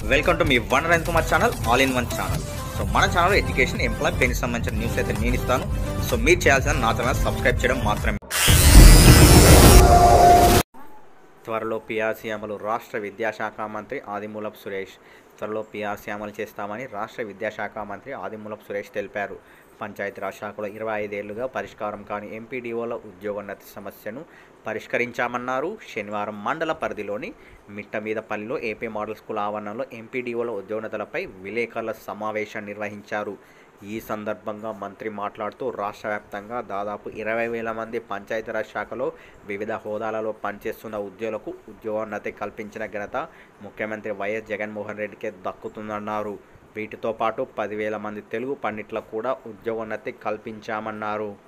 Welcome to మీ వన్ రైన్ Kumar channel, all in one channel. So మన ఛానల్ ఎడ్యుకేషన్, ఎంప్లాయ్, పెన్కి సంబంధించిన న్యూస్ అయితే నేను ఇస్తాను. సో మీరు చేయాల్సిన నా ఛానల్ సబ్స్క్రైబ్ చేయడం మాత్రమే. త్వరలో పీఆర్సీ అమలు. రాష్ట్ర విద్యాశాఖ మంత్రి ఆదిమూలపు సురేష్ త్వరలో పీఆర్సీ అమలు చేస్తామని రాష్ట్ర విద్యాశాఖ మంత్రి ఆదిమూలపు సురేష్ తెలిపారు. పంచాయతీరాజ్ శాఖలో 25 ఏళ్లుగా పరిష్కారం కాని ఎంపీడీఓల ఉద్యోగోన్నతి సమస్యను పరిష్కరించామన్నారు. శనివారం మండల పరిధిలోని మిట్టమీదపల్లిలో ఏపీ మోడల్ స్కూల్ ఆవరణలో ఎంపీడీఓల ఉద్యోగోన్నతులపై విలేకరుల సమావేశం నిర్వహించారు. ఈ సందర్భంగా మంత్రి మాట్లాడుతూ రాష్ట్ర వ్యాప్తంగా దాదాపు 20,000 మంది పంచాయతీరాజ్ శాఖలో వివిధ హోదాలలో పనిచేస్తున్న ఉద్యోగులకు ఉద్యోగోన్నతి కల్పించిన ఘనత ముఖ్యమంత్రి వైఎస్ జగన్మోహన్ రెడ్డికే దక్కుతుందన్నారు. వీటితో పాటు 10,000 మంది తెలుగు పండితులకు కూడా ఉద్యోగోన్నతి కల్పించామన్నారు.